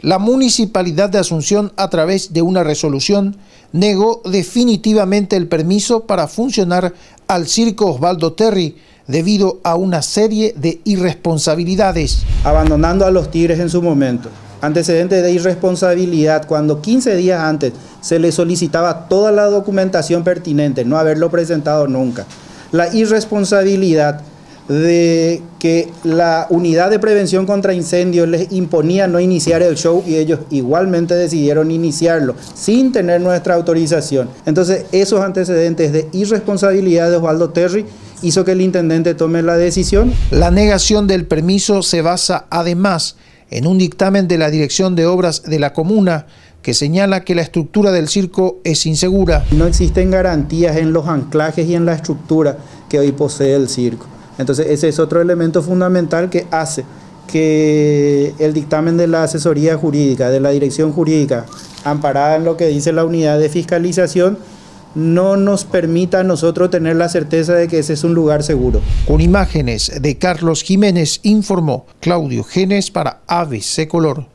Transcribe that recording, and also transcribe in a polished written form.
La Municipalidad de Asunción, a través de una resolución, negó definitivamente el permiso para funcionar al Circo Osvaldo Terry debido a una serie de irresponsabilidades. Abandonando a los Tigres en su momento. Antecedentes de irresponsabilidad cuando 15 días antes se le solicitaba toda la documentación pertinente, no haberlo presentado nunca. La irresponsabilidad de que la unidad de prevención contra incendios les imponía no iniciar el show y ellos igualmente decidieron iniciarlo sin tener nuestra autorización. Entonces esos antecedentes de irresponsabilidad de Osvaldo Terry hizo que el intendente tome la decisión. La negación del permiso se basa además en un dictamen de la Dirección de Obras de la comuna que señala que la estructura del circo es insegura. No existen garantías en los anclajes y en la estructura que hoy posee el circo. Entonces ese es otro elemento fundamental que hace que el dictamen de la asesoría jurídica, de la dirección jurídica, amparada en lo que dice la unidad de fiscalización, no nos permita a nosotros tener la certeza de que ese es un lugar seguro. Con imágenes de Carlos Jiménez, informó Claudio Genes para ABC Color.